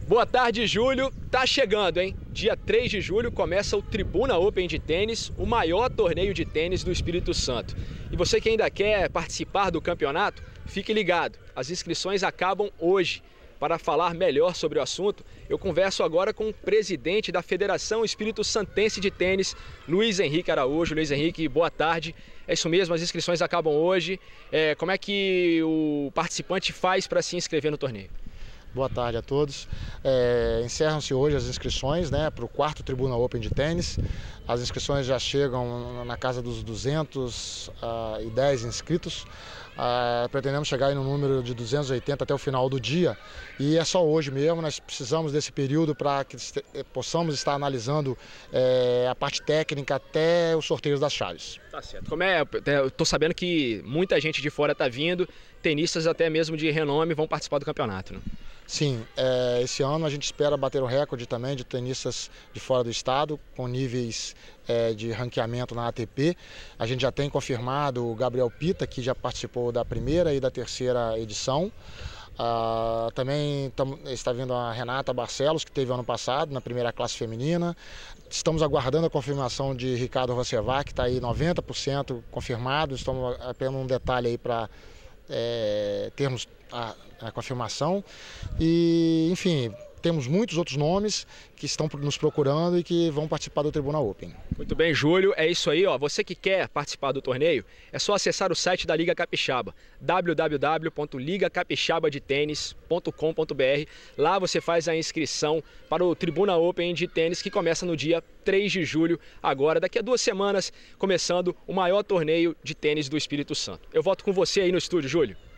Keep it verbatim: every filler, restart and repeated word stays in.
Boa tarde, Júlio. Tá chegando, hein? Dia três de julho começa o Tribuna Open de tênis, o maior torneio de tênis do Espírito Santo. E você que ainda quer participar do campeonato, fique ligado. As inscrições acabam hoje. Para falar melhor sobre o assunto, eu converso agora com o presidente da Federação Espírito Santense de Tênis, Luiz Henrique Araújo. Luiz Henrique, boa tarde. É isso mesmo, as inscrições acabam hoje. É, como é que o participante faz para se inscrever no torneio? Boa tarde a todos. É, encerram-se hoje as inscrições, né, para o quarto Tribuna Open de tênis. As inscrições já chegam na casa dos duzentos e dez inscritos. Uh, pretendemos chegar aí no número de duzentos e oitenta até o final do dia, e é só hoje mesmo. Nós precisamos desse período para que possamos estar analisando é, a parte técnica até os sorteios das chaves. Tá certo. Como é, eu tô sabendo que muita gente de fora está vindo, tenistas até mesmo de renome vão participar do campeonato, né? Sim, é, esse ano a gente espera bater o recorde também de tenistas de fora do estado, com níveis é, de ranqueamento na A T P. A gente já tem confirmado o Gabriel Pita, que já participou da primeira e da terceira edição. Uh, também tam, está vindo a Renata Barcelos, que teve ano passado na primeira classe feminina. Estamos aguardando a confirmação de Ricardo Rocevac, que está aí noventa por cento confirmado. Estamos apenas um detalhe aí para é, termos a, a confirmação. E, enfim, temos muitos outros nomes que estão nos procurando e que vão participar do Tribuna Open. Muito bem, Júlio, é isso aí, ó. Você que quer participar do torneio, é só acessar o site da Liga Capixaba, w w w ponto liga capixaba de tênis ponto com ponto b r. Lá você faz a inscrição para o Tribuna Open de tênis, que começa no dia três de julho, agora, daqui a duas semanas, começando o maior torneio de tênis do Espírito Santo. Eu volto com você aí no estúdio, Júlio.